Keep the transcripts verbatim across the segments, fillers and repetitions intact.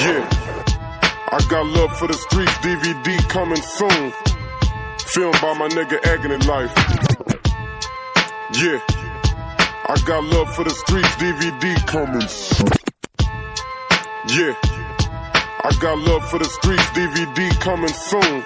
Yeah, I got love for the streets, D V D coming soon. Filmed by my nigga Agony Life. Yeah, I got love for the streets, D V D coming soon. Yeah, I got love for the streets, D V D coming soon.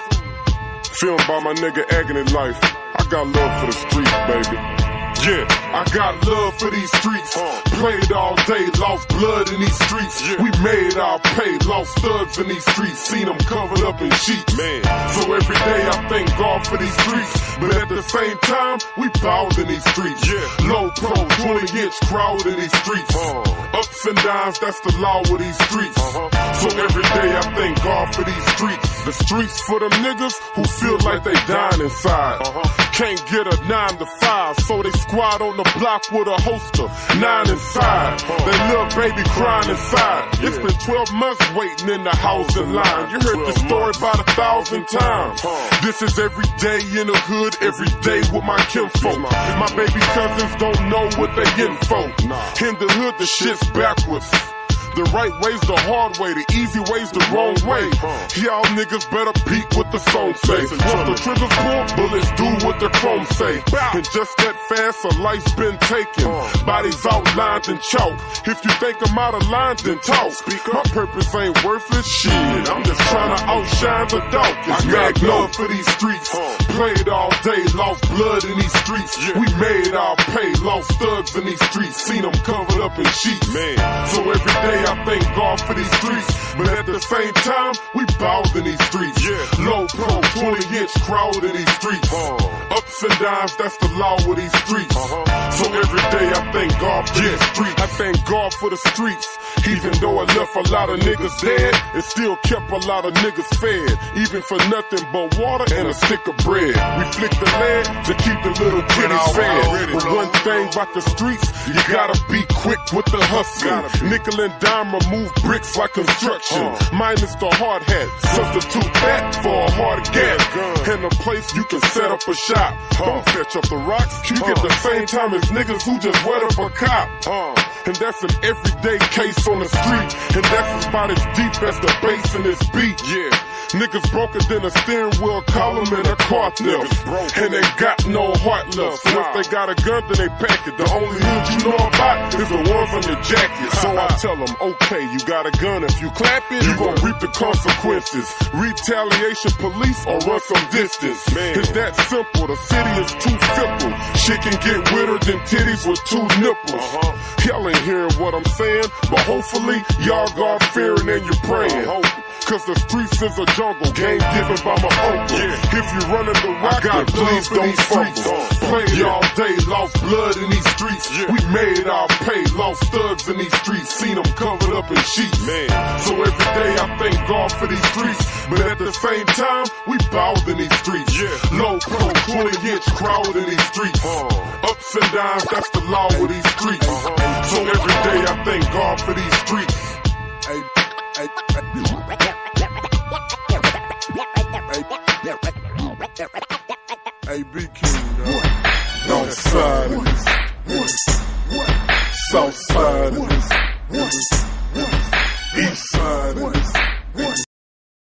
Filmed by my nigga Agony Life. I got love for the streets, baby. Yeah, I got love for these streets. Uh, Played all day, lost blood in these streets. Yeah. We made our pay, lost thugs in these streets. Seen them covered up in sheets. Man. So every day I thank God for these streets. But at the same time, we bowed in these streets. Yeah. Low pro, twenty inch crowd in these streets. Uh, Ups and downs, that's the law with these streets. Uh-huh. So every day I thank God for these streets. The streets for them niggas who feel like they dying inside. Uh-huh. Can't get a nine to five, so they squad on the block with a holster, nine inside. They little baby crying inside. It's been twelve months waiting in the housing line. You heard the story about a thousand times. This is every day in the hood, every day with my kinfolk. My baby cousins don't know what they in for. In the hood, the shit's backwards. The right way's the hard way, the easy way's the wrong way. Y'all niggas better peek what the song say. Once the triggers pull, bullets do what the chrome say. And just that fast, a life's been taken. Bodies outlined in chalk. If you think I'm out of line, then talk. My purpose ain't worthless shit. I'm just trying to outshine the dark. I got love for these streets. Played all day, lost blood in these streets. We made our pay, lost thugs in these streets. Seen them covered up in sheets. So every day I thank God for these streets, but at the same time, we bowed in these streets. Yeah. Low pro, twenty inch crowd in these streets. Uh, Ups and downs, that's the law with these streets. Uh-huh. So every day I thank God for yeah. these streets. I thank God for the streets. Even though I left a lot of niggas dead, it still kept a lot of niggas fed. Even for nothing but water and a stick of bread. We flick the lead to keep the little kiddies fed. But one thing about the streets, you gotta be quick with the hustling. Nickel and dime remove bricks like construction. Uh. Minus the hard hat, substitute that for a hard gas. And a place you can set up a shop. Uh. Don't fetch up the rocks, you uh. get the same time as niggas who just wet up a cop. Uh. And that's an everyday case on the street. And that's about as deep as the bass in this beat. Yeah. Niggas broker than a steering wheel column and a car left. And they got no heart left. So if they got a gun, then they pack it. The only hood you know about is the ones on your jacket. So I tell them, okay, you got a gun. If you clap it, you gon' reap the consequences. Retaliation, police, or run some distance. It's that simple. The city is too simple. Shit can get weirder than titties with two nipples. Y'all ain't hearing what I'm saying, but hopefully y'all God fearing and you're praying. Cause the streets is a jungle, game given by my uncle. Yeah. If you running the rock, God, please don't streets. Played yeah. all day, lost blood in these streets. Yeah. We made our pay, lost thugs in these streets. Seen them covered up in sheets. Man. So every day I thank God for these streets. But at the same time, we bowed in these streets. Yeah. Low pro, twenty inch crowd in these streets. Uh. Ups and downs, that's the law with these streets. Uh-huh. So every day I thank God for these streets. Hey, hey, hey. Hey, B King, north side of this, south side of this, east side of this.